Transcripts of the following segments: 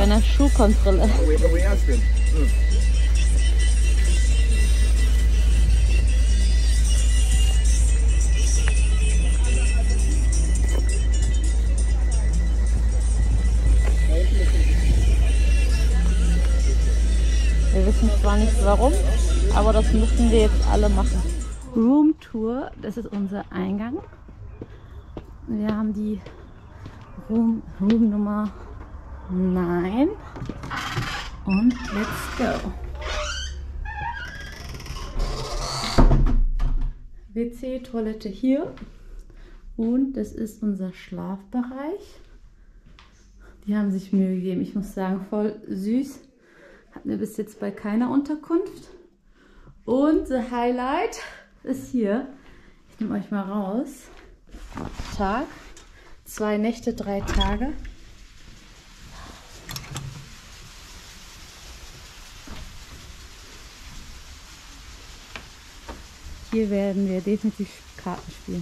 einer Schuhkontrolle. Wir wissen zwar nicht warum, aber das müssen wir jetzt alle machen. Roomtour, das ist unser Eingang. Wir haben die Room Nummer 9 und let's go. WC, Toilette hier und das ist unser Schlafbereich. Die haben sich Mühe gegeben, ich muss sagen, voll süß. Hatten wir bis jetzt bei keiner Unterkunft. Und the Highlight ist hier. Ich nehme euch mal raus. Tag, 2 Nächte, 3 Tage. Hier werden wir definitiv Karten spielen.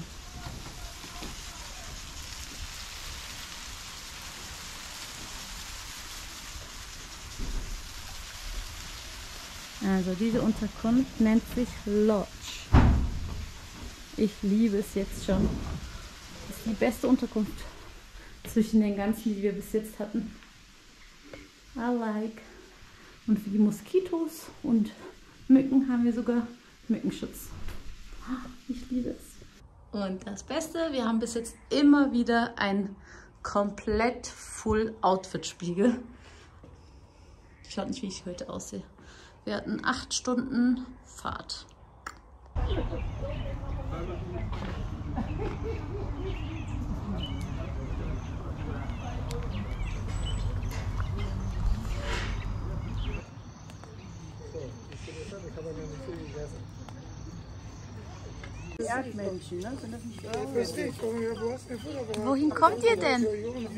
Also diese Unterkunft nennt sich Lodge. Ich liebe es jetzt schon. Das ist die beste Unterkunft zwischen den ganzen, die wir bis jetzt hatten. I like. Und für die Moskitos und Mücken haben wir sogar Mückenschutz. Ich liebe es. Und das Beste, wir haben bis jetzt immer wieder ein komplett Full Outfit Spiegel. Schaut nicht, wie ich heute aussehe. Wir hatten 8 Stunden Fahrt. Erdmännchen, ne? Sind das nicht Wohin kommt ihr denn?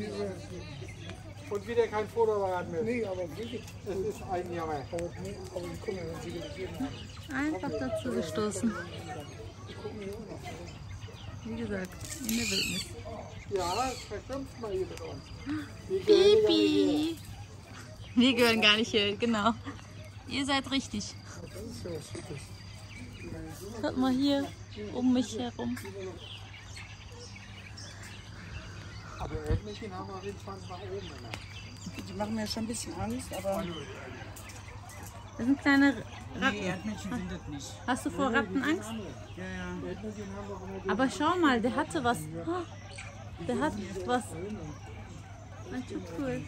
Und wieder kein Fotoapparat mehr. Nee, aber wirklich. Das ist ein Jammer. Aber die gucken, wenn sie gegeben haben. Einfach dazu gestoßen. Wie gesagt, in der Wildnis. Ja, das verschwimmt mal hier mit uns. Pipi! Wir gehören gar nicht hier, genau. Ihr seid richtig. Das ist ja was Schickes. Schaut mal hier um mich herum. Aber Erdmännchen haben wir auf jeden Fall nach oben. Die machen mir schon ein bisschen Angst, aber... Das sind kleine Ratten. Nee, Erdmännchen sind das nicht. Hast du vor Ratten Angst? Ja, ja. Aber schau mal, der hatte was. Der hat was. Das ist cool.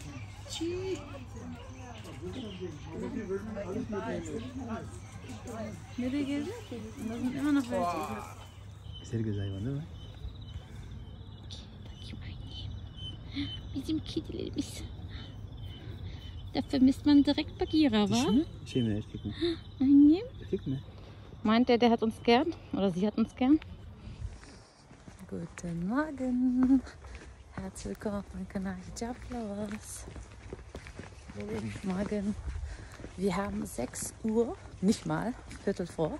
Ne, die geht. Und da sind immer noch welche. Sergezajva, ne? Bizim kedilerimiz. Da vermisst man direkt Bagheera, wa? Şey mi? Erkek mi? Annem. Erkek mi? Meint der hat uns gern? Oder sie hat uns gern? Guten Morgen. Herzlich willkommen auf meinem Kanal Hijab Flowers. Guten Morgen. Wir haben 6 Uhr, nicht mal, Viertel vor.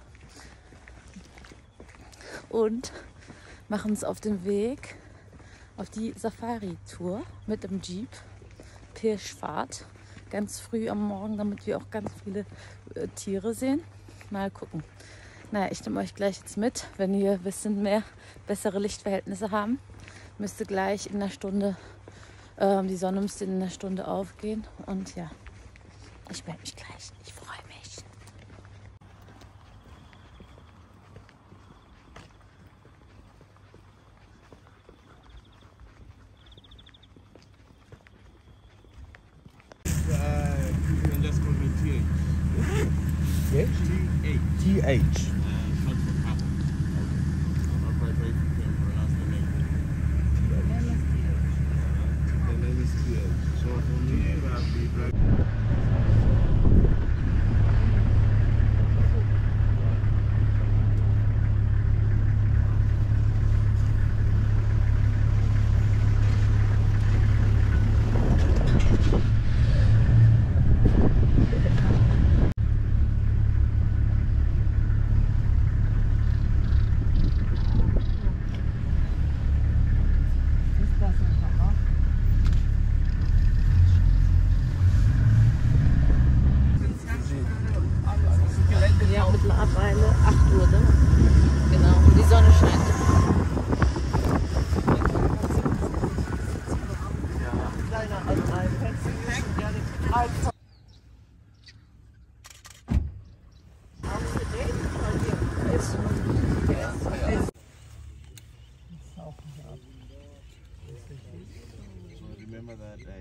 Und machen uns auf den Weg auf die Safari-Tour mit dem Jeep. Pirschfahrt. Ganz früh am Morgen, damit wir auch ganz viele Tiere sehen. Mal gucken. Naja, ich nehme euch gleich jetzt mit, wenn wir ein bisschen mehr bessere Lichtverhältnisse haben. Müsste gleich in einer Stunde, die Sonne müsste in einer Stunde aufgehen. Und ja, ich melde mich gleich. Ich freue mich. Das kommentieren. TH.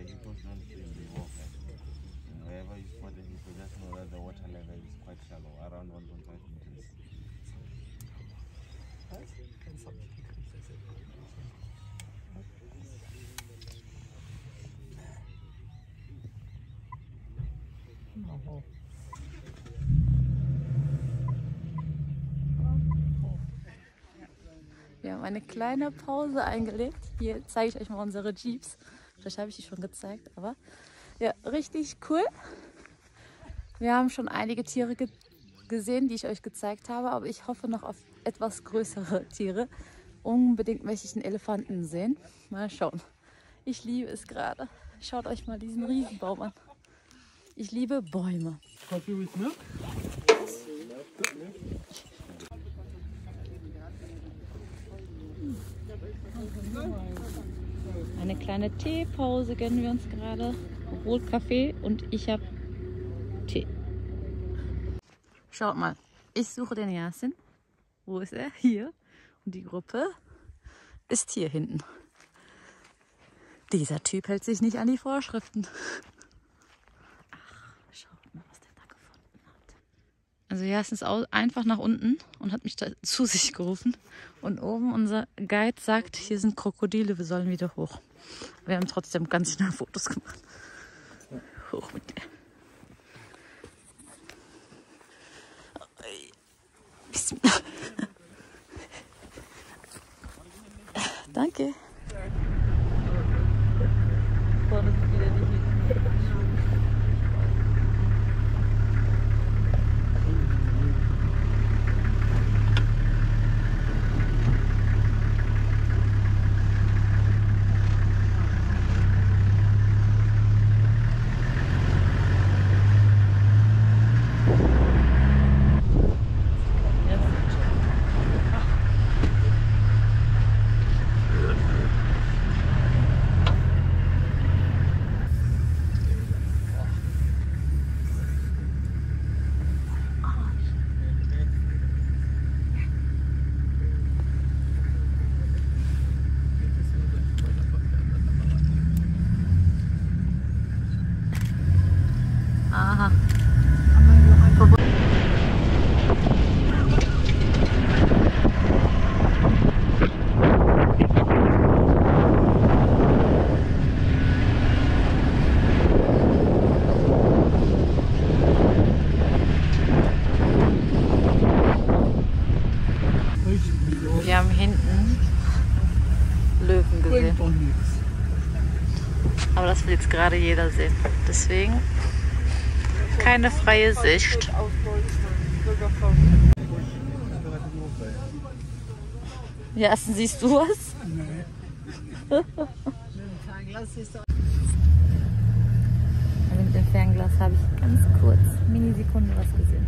because don't feel the water. And wherever you spot the hippo, just know that the water level is quite shallow, around 1.5 meters. Wir haben eine kleine Pause eingelegt. Hier zeige ich euch mal unsere Jeeps. Vielleicht habe ich die schon gezeigt, aber ja, richtig cool. Wir haben schon einige Tiere gesehen, die ich euch gezeigt habe, aber ich hoffe noch auf etwas größere Tiere. Unbedingt möchte ich einen Elefanten sehen. Mal schauen. Ich liebe es gerade. Schaut euch mal diesen Riesenbaum an. Ich liebe Bäume. Coffee with milk? Eine kleine Teepause gönnen wir uns gerade. Rot Kaffee und ich habe Tee. Schaut mal, ich suche den Yasin. Wo ist er? Hier. Und die Gruppe ist hier hinten. Dieser Typ hält sich nicht an die Vorschriften. Ach, schaut mal, was der da gefunden hat. Also Yasin ist einfach nach unten und hat mich da zu sich gerufen. Und oben unser Guide sagt, hier sind Krokodile, wir sollen wieder hoch. Wir haben trotzdem ganz schnell Fotos gemacht. Hoch mit dir. Danke. Vorne sind wieder die Hühner. Aha. Wir haben hinten Löwen gesehen. Aber das will jetzt gerade jeder sehen. Deswegen keine freie Sicht. Ja, siehst du was? Also mit dem Fernglas habe ich ganz kurz, Minisekunde was gesehen.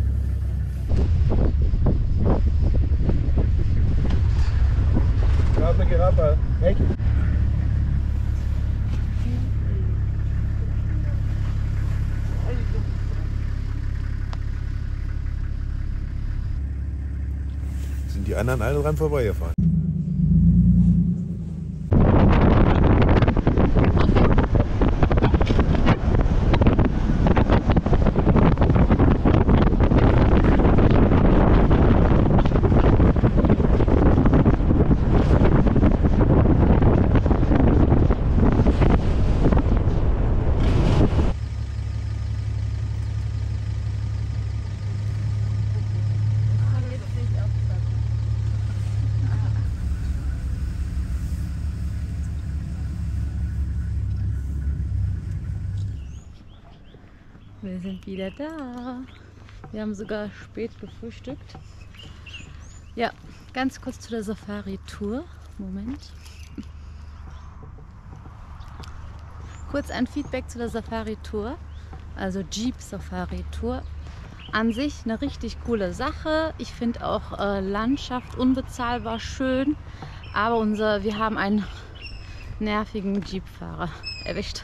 Sind die anderen alle dran vorbeigefahren? Wir sind wieder da. Wir haben sogar spät gefrühstückt. Ja, ganz kurz zu der Safari-Tour. Moment. Kurz ein Feedback zu der Safari-Tour. Also Jeep-Safari-Tour. An sich eine richtig coole Sache. Ich finde auch Landschaft unbezahlbar schön. Aber wir haben einen nervigen Jeep-Fahrer erwischt.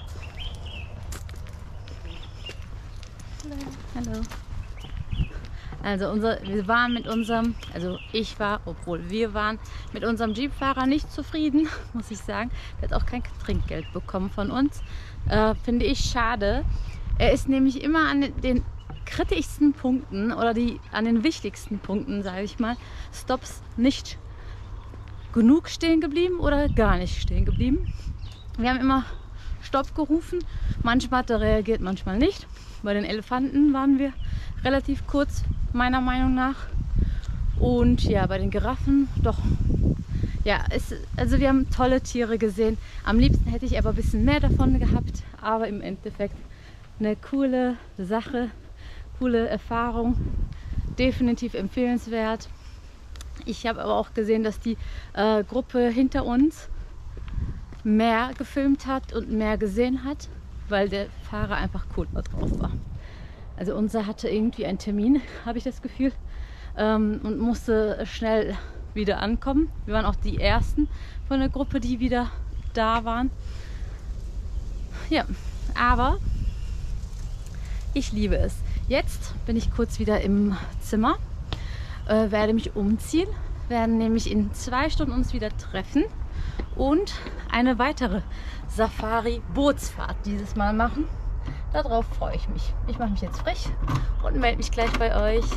Hallo. Also wir waren mit unserem, also ich war, obwohl wir waren, mit unserem Jeepfahrer nicht zufrieden, muss ich sagen. Der hat auch kein Trinkgeld bekommen von uns. Finde ich schade. Er ist nämlich immer an den kritischsten Punkten oder an den wichtigsten Punkten, sage ich mal, Stops nicht genug stehen geblieben oder gar nicht stehen geblieben. Wir haben immer Stopp gerufen. Manchmal hat er reagiert, manchmal nicht. Bei den Elefanten waren wir relativ kurz, meiner Meinung nach. Und ja, bei den Giraffen doch. Ja, also wir haben tolle Tiere gesehen. Am liebsten hätte ich aber ein bisschen mehr davon gehabt. Aber im Endeffekt eine coole Sache, coole Erfahrung. Definitiv empfehlenswert. Ich habe aber auch gesehen, dass die Gruppe hinter uns mehr gefilmt hat und mehr gesehen hat, weil der Fahrer einfach cooler drauf war. Also unser hatte irgendwie einen Termin, habe ich das Gefühl, und musste schnell wieder ankommen. Wir waren auch die Ersten von der Gruppe, die wieder da waren. Ja, aber ich liebe es. Jetzt bin ich kurz wieder im Zimmer, werde mich umziehen, werden nämlich in 2 Stunden uns wieder treffen und eine weitere Safari-Bootsfahrt dieses Mal machen. Darauf freue ich mich. Ich mache mich jetzt frisch und melde mich gleich bei euch.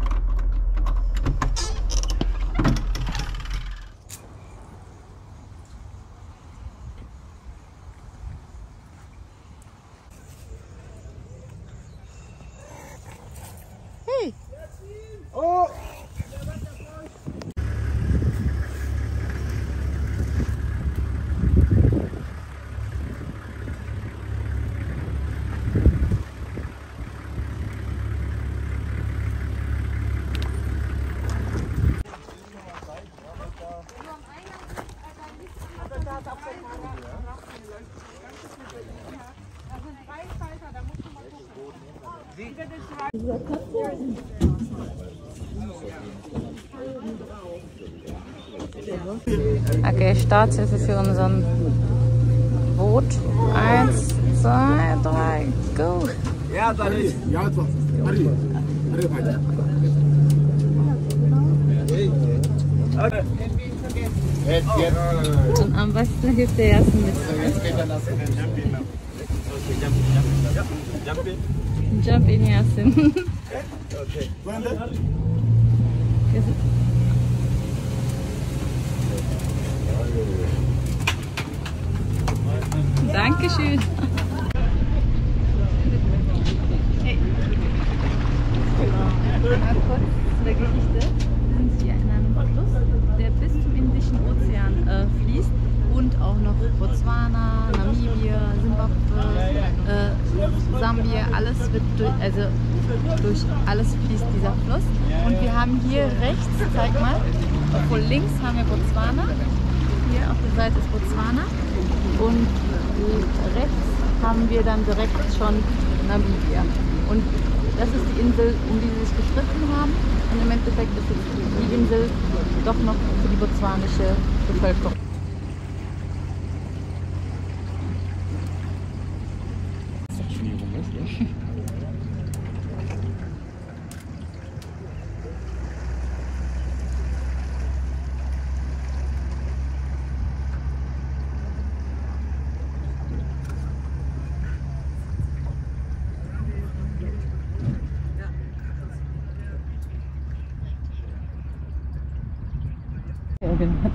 Hey! Oh! Okay, Starthilfe für unseren Boot. 1, 2, 3, go! Ja, da ist. Ja, das Und am besten hilft der Yasin mit. Jump in, Yasin. Dankeschön. Hey. Mal kurz zu der Geschichte. Wir sind hier in einem Fluss, der bis zum Indischen Ozean fließt und auch noch Botswana, Namibia, Simbabwe, Sambia, alles wird durch alles fließt dieser Fluss. Und wir haben hier rechts, zeig mal, obwohl links haben wir Botswana, hier auf der Seite ist Botswana und rechts haben wir dann direkt schon Namibia. Und das ist die Insel, um die sie sich gestritten haben. Und im Endeffekt ist jetzt die Insel doch noch für die botswanische Bevölkerung. Ja, genau.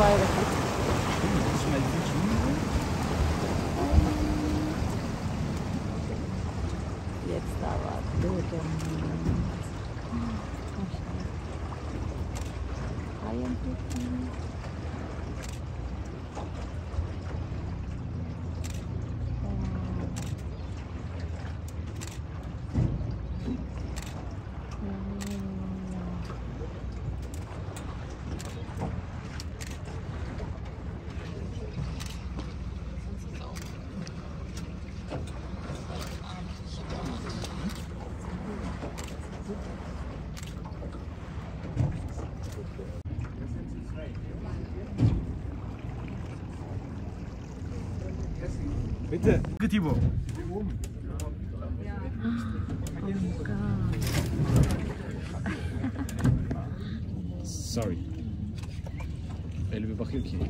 vorbeigefahren. Jetzt aber Bildung. Bitte. Thibaut. Sorry. Elle veut partir qui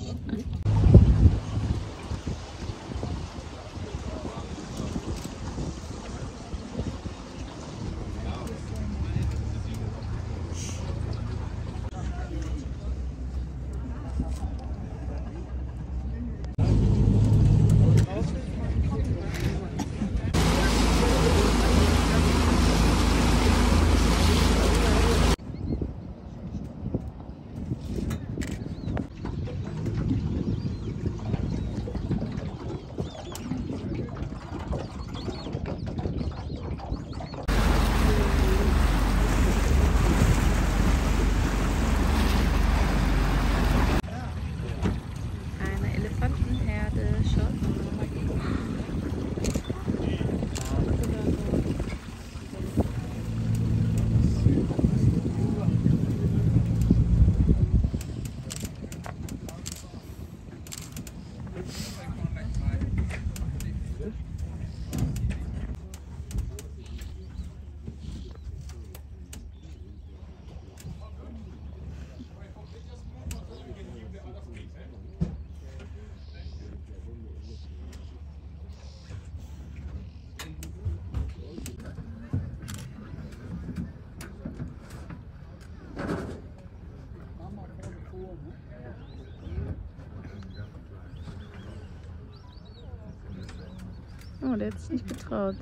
Oh, der hat sich nicht getraut.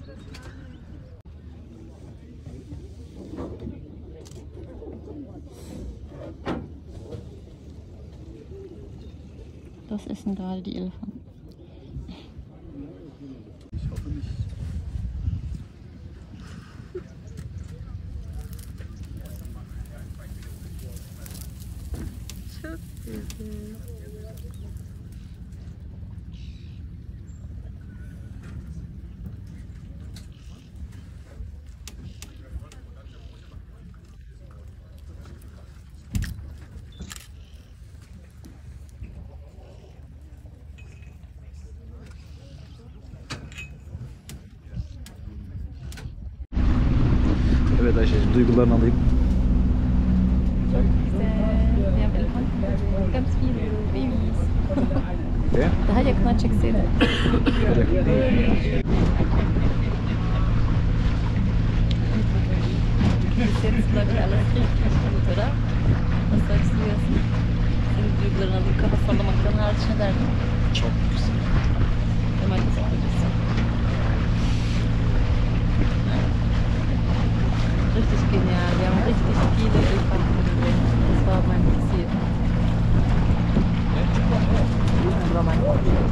Das essen gerade die Elefanten. Ich hoffe nicht. Evet Ayşe, duygularını alayım. Wir haben Elefanten, ganz viele Babys. Okay. Da hat ja knatschig Zähne. Bis jetzt, glaube ich, alles richtig gut, oder? Was sagst du jetzt? Senin duygularını alayım, kafa sallamaktan hariç ne derdin? Çok güzel. Hemen güzel olursun. Richtig genial. Wir haben richtig viele Elefanten gesehen. Das war mein Ziel. Das war mein Ziel.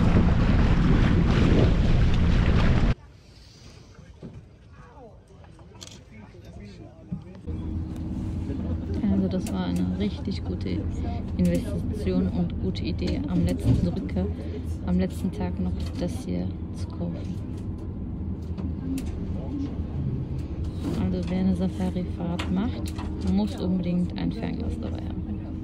Also das war eine richtig gute Investition und gute Idee, am letzten Tag noch das hier zu kaufen. Also wer eine Safari-Fahrt macht, muss unbedingt ein Fernglas dabei haben.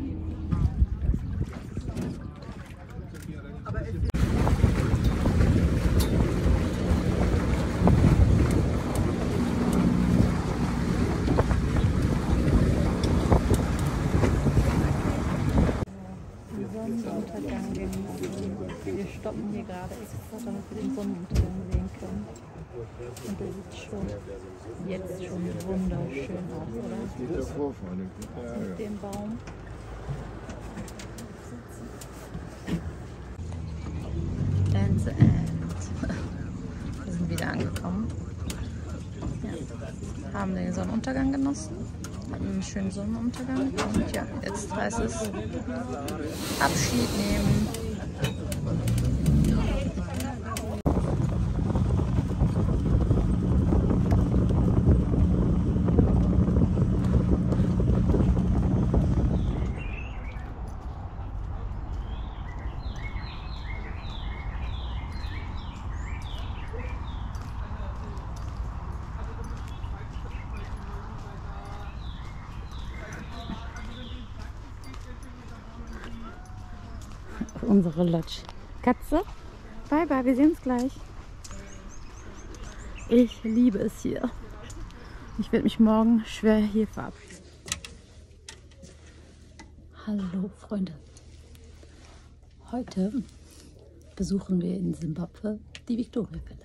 Sonnenuntergang genießen. Wir stoppen hier gerade extra, damit wir den Sonnenuntergang sehen können. Und der sieht schon jetzt schon wunderschön aus, oder? Mit dem Baum. and the end. Wir sind wieder angekommen. Ja. Haben den Sonnenuntergang genossen. Hatten einen schönen Sonnenuntergang. Und ja, jetzt heißt es Abschied nehmen. Unsere Lodge. Katze, bye bye, wir sehen uns gleich. Ich liebe es hier. Ich werde mich morgen schwer hier verabschieden. Hallo Freunde. Heute besuchen wir in Simbabwe die Victoria-Fälle.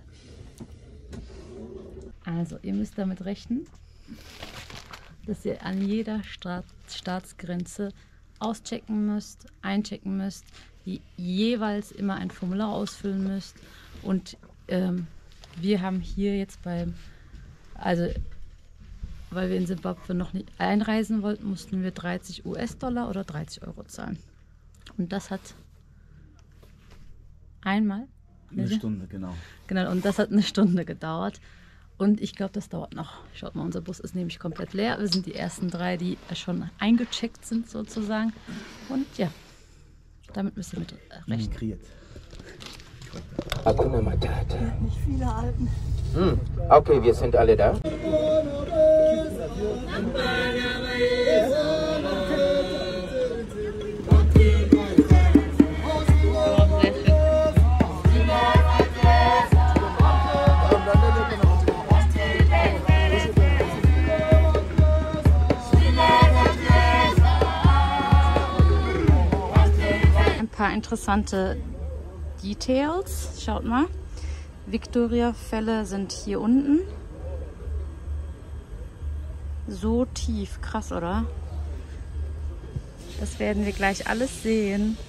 Also ihr müsst damit rechnen, dass ihr an jeder Staatsgrenze auschecken müsst, einchecken müsst, jeweils immer ein Formular ausfüllen müsst. Und wir haben hier jetzt weil wir in Simbabwe noch nicht einreisen wollten, mussten wir 30 US-Dollar oder 30 Euro zahlen. Und das hat einmal Eine Stunde, genau. Genau, und das hat eine Stunde gedauert. Und ich glaube, das dauert noch. Schaut mal, unser Bus ist nämlich komplett leer. Wir sind die ersten 3, die schon eingecheckt sind sozusagen. Und ja, damit müsst ihr mit rechnen. Migriert. Hakuna Matata. Nicht viele halten. Okay, wir sind alle da. Ein paar interessante Details. Schaut mal. Victoria-Fälle sind hier unten. So tief. Krass, oder? Das werden wir gleich alles sehen.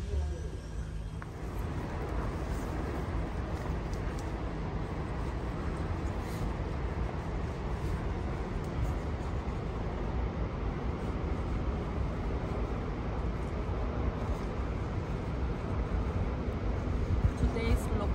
Today's look.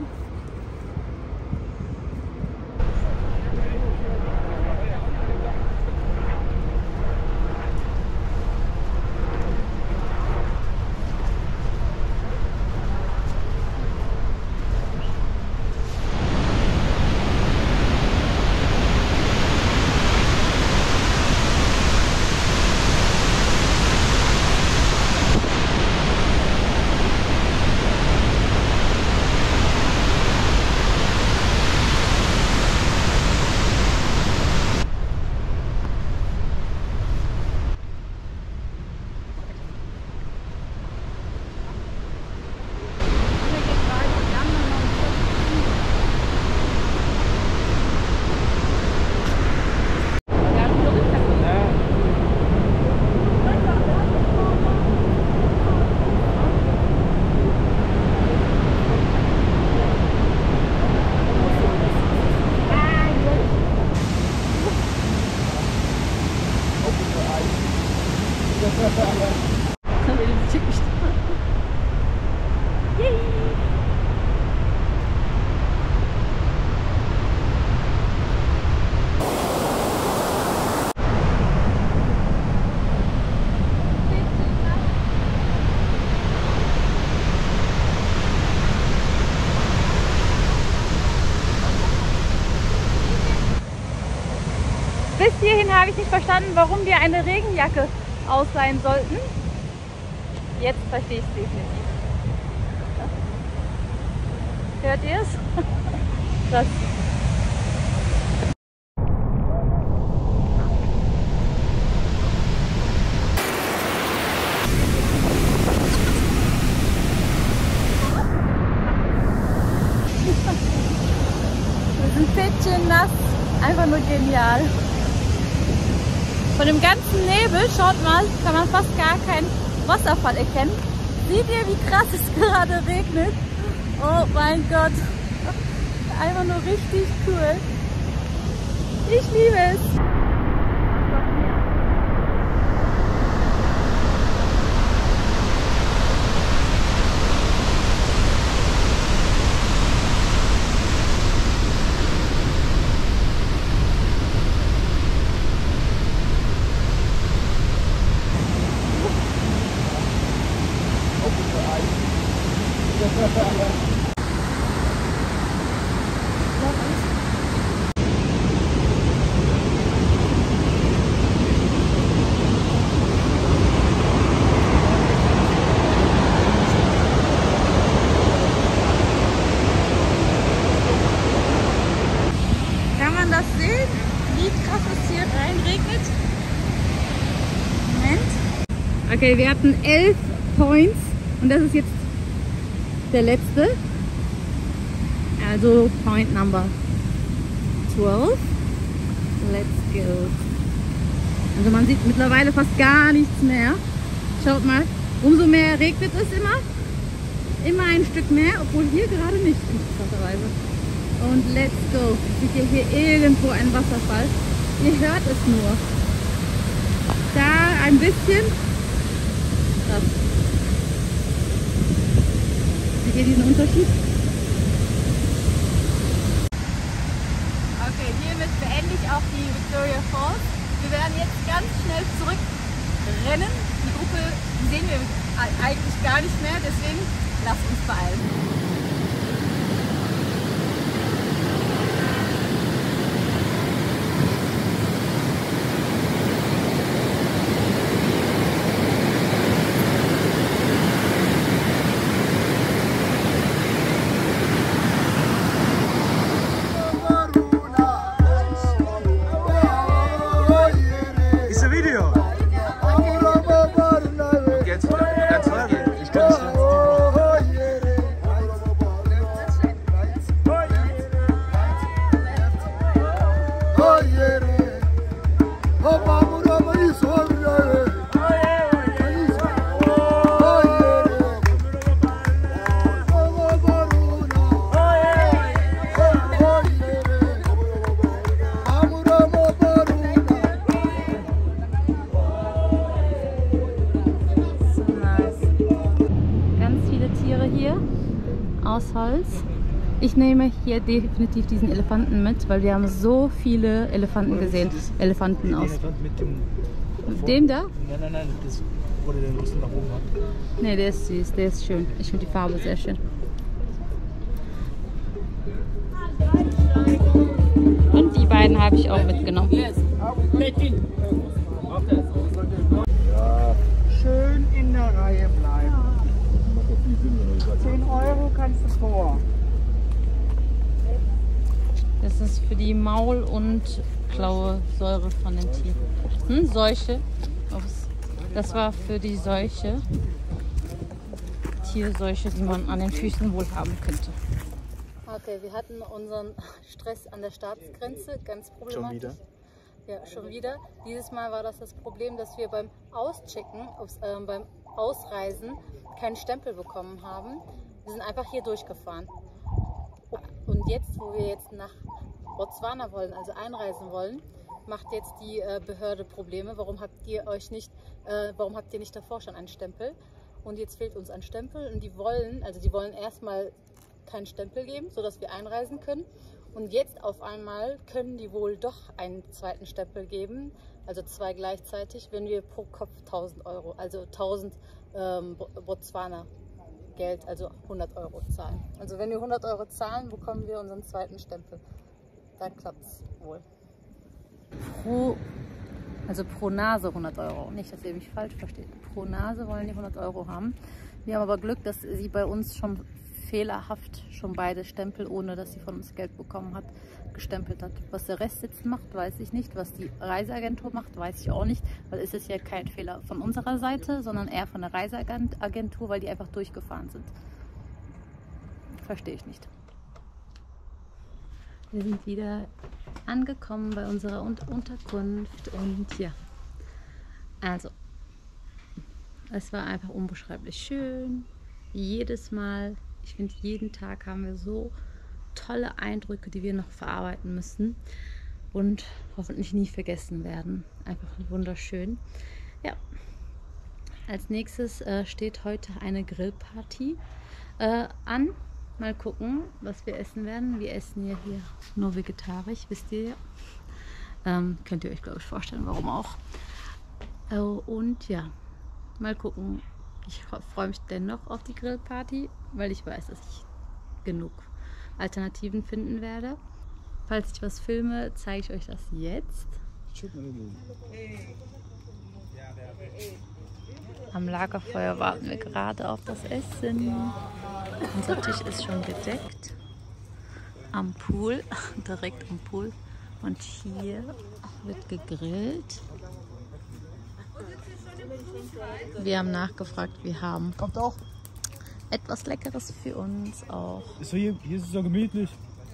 Bis hierhin habe ich nicht verstanden, warum wir eine Regenjacke ausleihen sollten. Jetzt verstehe ich es definitiv. Hört ihr es? Krass. Wir sind Päckchen nass, einfach nur genial. Von dem ganzen Nebel, schaut mal, kann man fast gar keinen Wasserfall erkennen. Seht ihr, wie krass es gerade regnet? Oh mein Gott. Einfach nur richtig cool. Ich liebe es. Kann man das sehen? Wie krass es hier reinregnet? Moment. Okay, wir hatten 11 Points und das ist jetzt der letzte. Also Point Number 12. Let's go. Also man sieht mittlerweile fast gar nichts mehr. Schaut mal, umso mehr regnet es immer. Immer ein Stück mehr, obwohl hier gerade nicht, interessanterweise. Und let's go. Seht ihr hier irgendwo ein Wasserfall? Ihr hört es nur. Da ein bisschen. Das. Seht ihr diesen Unterschied? Okay, hiermit beende ich auch die Victoria Falls. Wir werden jetzt ganz schnell zurückrennen. Die Gruppe sehen wir eigentlich gar nicht mehr, deswegen lasst uns beeilen. Aus Holz. Ich nehme hier definitiv diesen Elefanten mit, weil wir haben so viele Elefanten gesehen. Elefanten aus. Elefant mit dem da? Nein, das, wo der den Rüssel nach oben hat. Ne, der ist süß, der ist schön. Ich finde die Farbe sehr schön. Und die beiden habe ich auch mitgenommen. Schön in der Reihe bleiben. 10 Euro kannst du vor. Das ist für die Maul- und Klauesäure von den Tieren. Seuche. Ups. Das war für die Seuche. Tierseuche, die man an den Füßen wohl haben könnte. Okay, wir hatten unseren Stress an der Staatsgrenze, ganz problematisch. Schon wieder? Ja, schon wieder. Dieses Mal war das Problem, dass wir beim Auschecken, beim Ausreisen keinen Stempel bekommen haben. Wir sind einfach hier durchgefahren. Und jetzt, wo wir jetzt nach Botswana wollen, also einreisen wollen, macht jetzt die Behörde Probleme. Warum habt ihr nicht davor schon einen Stempel? Und jetzt fehlt uns ein Stempel und die wollen erstmal keinen Stempel geben, sodass wir einreisen können. Und jetzt auf einmal können die wohl doch einen zweiten Stempel geben, also 2 gleichzeitig, wenn wir pro Kopf 1000 Euro, also 1000 Botswana Geld, also 100 Euro zahlen. Also wenn wir 100 Euro zahlen, bekommen wir unseren zweiten Stempel. Dann klappt es wohl. Pro Nase 100 Euro. Nicht, dass ihr mich falsch versteht. Pro Nase wollen die 100 Euro haben. Wir haben aber Glück, dass sie bei uns schon fehlerhaft schon beide Stempel, ohne dass sie von uns Geld bekommen hat, gestempelt hat. Was der Rest jetzt macht, weiß ich nicht. Was die Reiseagentur macht, weiß ich auch nicht. Weil es ist ja kein Fehler von unserer Seite, sondern eher von der Reiseagentur, weil die einfach durchgefahren sind. Verstehe ich nicht. Wir sind wieder angekommen bei unserer Unterkunft und ja, also es war einfach unbeschreiblich schön. Jedes Mal, Ich finde, jeden Tag haben wir so tolle Eindrücke, die wir noch verarbeiten müssen und hoffentlich nie vergessen werden. Einfach wunderschön. Ja, als nächstes steht heute eine Grillparty an. Mal gucken, was wir essen werden. Wir essen ja hier nur vegetarisch, wisst ihr ja. Könnt ihr euch, glaube ich, vorstellen, warum auch. Und ja, mal gucken. Ich freue mich dennoch auf die Grillparty, weil ich weiß, dass ich genug Alternativen finden werde. Falls ich was filme, zeige ich euch das jetzt. Am Lagerfeuer warten wir gerade auf das Essen. Unser Tisch ist schon gedeckt. Am Pool, direkt am Pool. Und hier wird gegrillt. Wir haben nachgefragt, wir haben Kommt auch. etwas Leckeres für uns auch. Ist so hier ist es so gemütlich.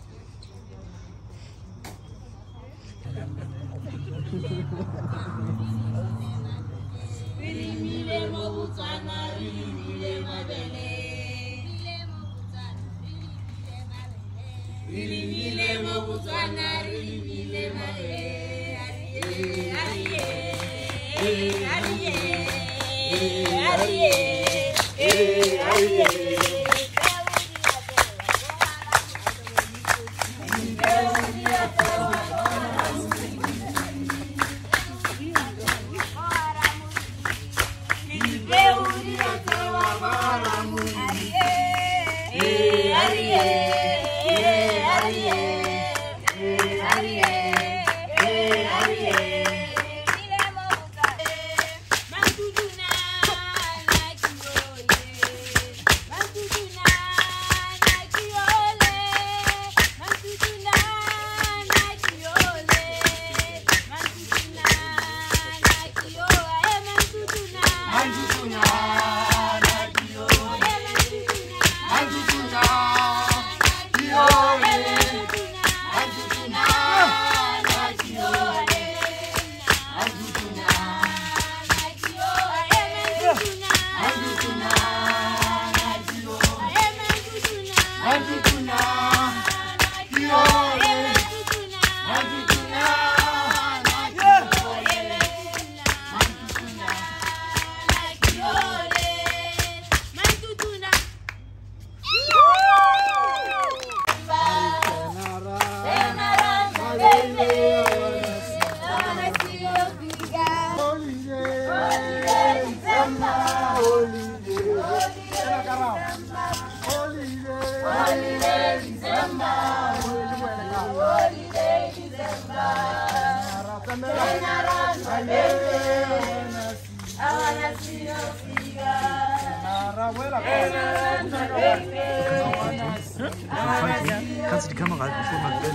Kannst du die Kamera halten, bevor man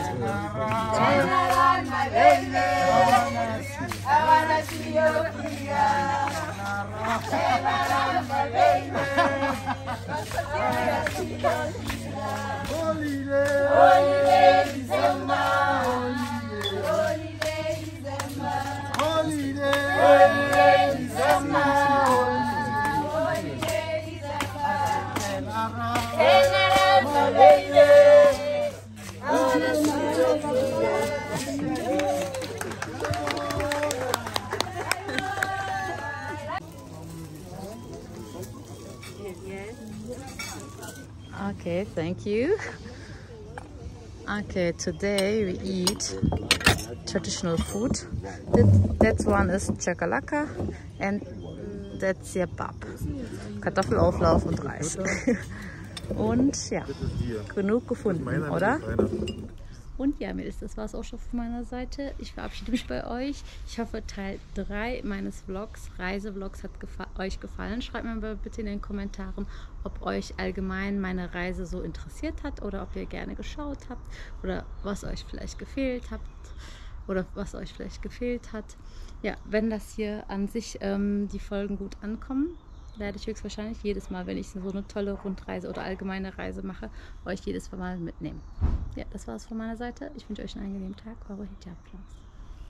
Okay, thank you. Okay, today we eat traditional food. That one is chakalaka and that's Sirbab. Kartoffelauflauf und Reis. Und ja, genug gefunden, oder? Und ja, das war es auch schon von meiner Seite. Ich verabschiede mich bei euch. Ich hoffe, Teil 3 meines Vlogs, Reisevlogs, hat euch gefallen. Schreibt mir mal bitte in den Kommentaren, ob euch allgemein meine Reise so interessiert hat oder ob ihr gerne geschaut habt oder was euch vielleicht gefehlt hat. Ja, wenn das hier an sich die Folgen gut ankommen, werde ich höchstwahrscheinlich jedes Mal, wenn ich so eine tolle Rundreise oder allgemeine Reise mache, euch jedes Mal mitnehmen. Ja, das war es von meiner Seite. Ich wünsche euch einen angenehmen Tag. Eure Hijab Claus.